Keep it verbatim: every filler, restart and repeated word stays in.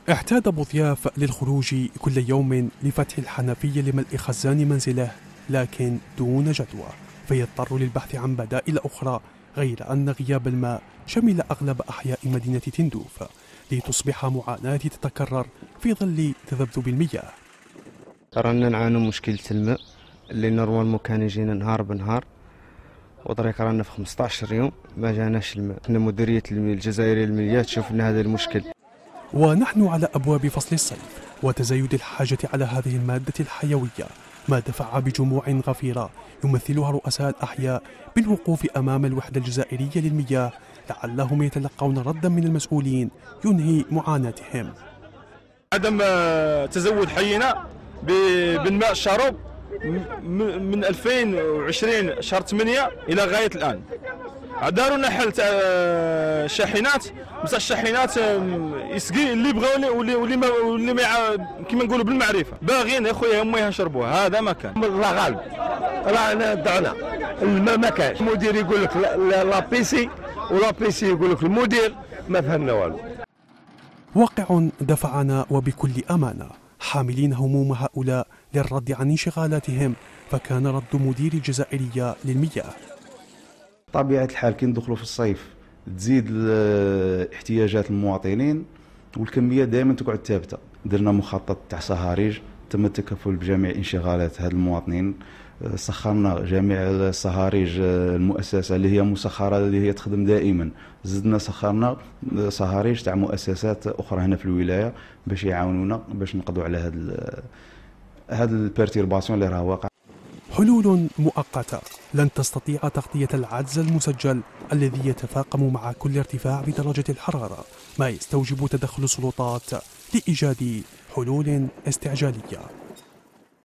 اعتاد بوضياف للخروج كل يوم لفتح الحنفية لملء خزان منزله، لكن دون جدوى، فيضطر للبحث عن بدائل أخرى، غير أن غياب الماء شمل أغلب أحياء مدينة تندوف، لتصبح معاناة تتكرر في ظل تذبذب المياه. رانا نعانوا مشكلة الماء اللي نورمالمون كان يجينا نهار بنهار، وطريق رانا في خمسطاش يوم ما جاناش الماء. حنا مديرية الجزائرية للمياه تشوف لنا هذا المشكل. ونحن على أبواب فصل الصيف، وتزايد الحاجة على هذه المادة الحيوية، ما دفع بجموع غفيرة يمثلها رؤساء الأحياء بالوقوف أمام الوحدة الجزائرية للمياه، لعلهم يتلقون ردا من المسؤولين ينهي معاناتهم. عدم تزود حينا بالماء الشرب من ألفين وعشرين شهر ثمانية إلى غاية الآن. داروا لنا حل تاع الشاحنات، بصح الشاحنات يسقي اللي بغاو واللي واللي ما واللي ما كيما نقولوا بالمعرفه، باغيين يا خويا هما يشربوها، هذا ما كان. الله غالب، رانا ضعنا الماء ما كانش. المدير يقول لك لا بيسي ولا بيسي يقول لك المدير، ما فهمنا والو. واقع دفعنا وبكل أمانة حاملين هموم هؤلاء للرد عن انشغالاتهم، فكان رد مدير الجزائرية للمياه. طبيعة الحال كي ندخلوا في الصيف تزيد احتياجات المواطنين، والكمية دائما تقعد ثابتة. درنا مخطط تاع صهاريج تم التكفل بجميع انشغالات هاد المواطنين، سخرنا جميع الصهاريج المؤسسة اللي هي مسخرة اللي هي تخدم دائما، زدنا سخرنا صهاريج تاع مؤسسات أخرى هنا في الولاية باش يعاونونا باش نقضوا على هاد هاد البيرتيرباسيون اللي راه واقع. حلول مؤقتة لن تستطيع تغطية العجز المسجل الذي يتفاقم مع كل ارتفاع بدرجة الحرارة، ما يستوجب تدخل السلطات لإيجاد حلول استعجالية.